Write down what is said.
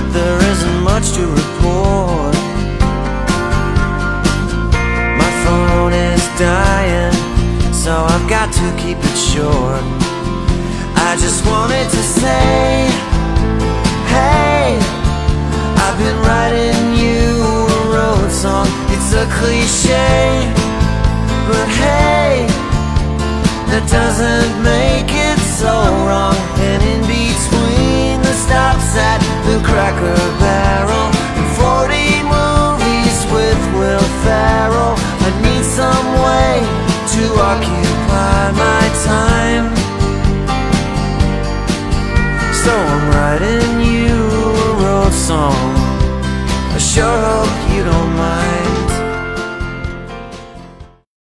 but there isn't much to report. My phone is dying, so I've got to keep it short. I just wanted to say, hey, I've been writing you a road song. It's a cliche, but hey, that doesn't make it so wrong. And in between the stops at the Cracker Barrel and 40 movies with Will Ferrell, I need some way to occupy my time. So I'm writing you a road song. I sure hope you don't mind.